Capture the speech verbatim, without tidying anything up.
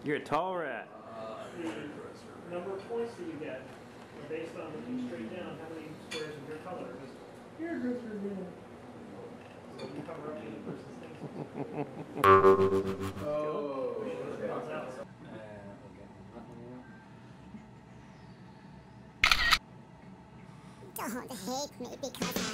You're a tall rat. The number of points that you get are based on looking straight down how many squares of your color is. Here goes your man. So you cover up eighty versus things. Oh. Don't hate me because